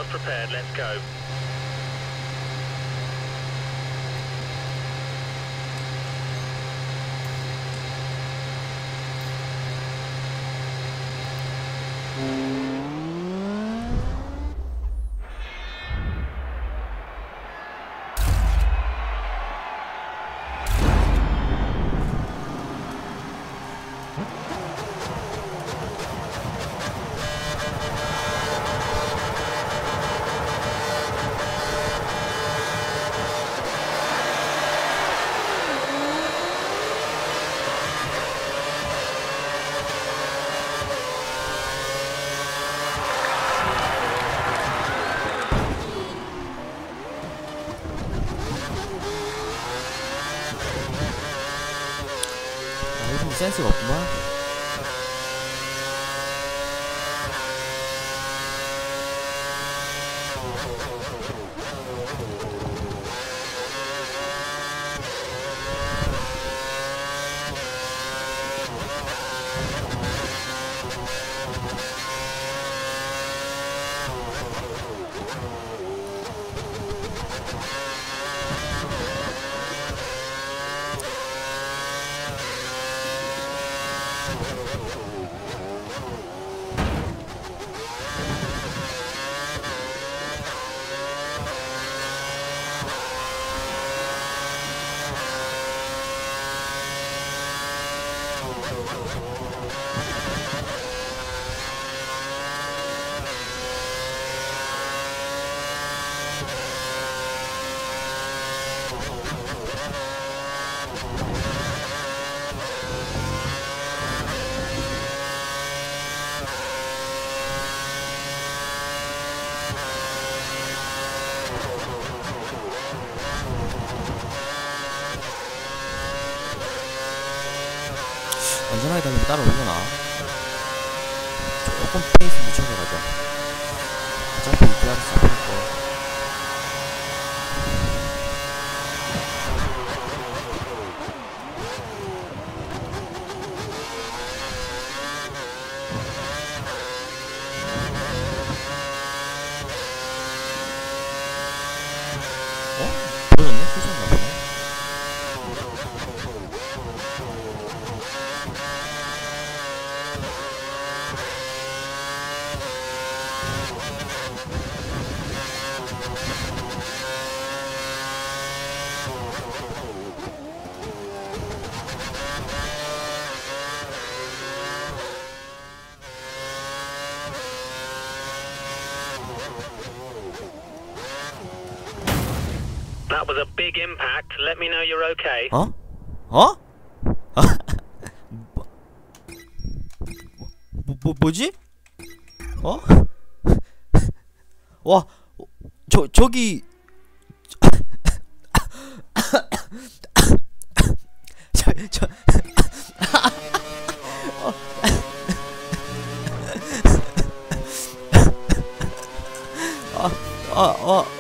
prepared, let's go. 센스가 없구만. 안전하게 달리면 따라오려나? 조금 페이스 늦춰서 가자. 어차피 EPR에서 안 할거. 보여줬네? 실수인가 보네. That was a big impact. Let me know you're okay. 어? 어? 뭐지? 어? 와, 저기 어.